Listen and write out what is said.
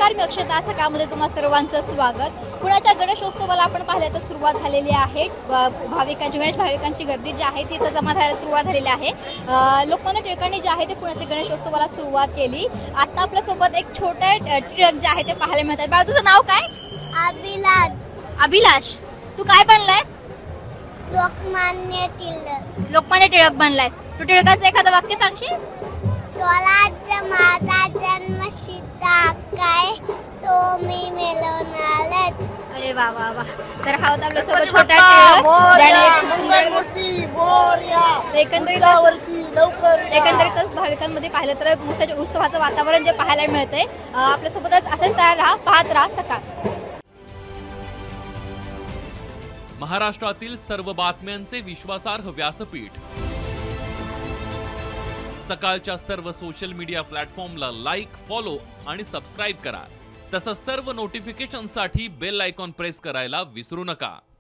नमस्कार, मी अक्षता. सकाळमध्ये तुम्हा सर्वांचं स्वागत. पुण्याच्या गणेशोत्सवाला आपण पाहिलं तर सुरुवात झालेली आहे. गणेश भाविकांची गर्दी जी आहे ती जमा झाल्याला सुरुवात झालेली आहे. लोकमान्य टिळकांनी जे आहे ते पुण्यातील गणेशोत्सवाला सुरुवात केली. आता आपल्यासोबत एक छोटा ट्रक जे आहे ते पाहायला मिळतात. बाळा, तुझं नाव काय? अभिलाष. अभिलाष, तू काय बनलायस? लोकमान्य टिळक. लोकमान्य टिळक बनलायस. तू टिळकाचं एखादं वाक्य सांगशील? स्वराज्य माझा जन्मसिद्ध काय तो मी मिळवणारच. अरे वा वा वा. तर हा होता आपल्यासोबत छोटा टिळक, एकंदरीतच भाविकांमध्ये पाहिलं तर मोठ्या उत्सवाचं वातावरण जे पाहायला मिळतंय. आपल्यासोबतच असेच तयार राहा, पाहत राहा सकाळ. महाराष्ट्रातील सर्व बातम्यांचे विश्वासार्ह व्यासपीठ. सकाळच्या सर्व सोशल मीडिया प्लॅटफॉर्मला लाईक, फॉलो आणि सबस्क्राईब करा. तसंच सर्व नोटिफिकेशनसाठी बेल आयकॉन प्रेस करायला विसरू नका.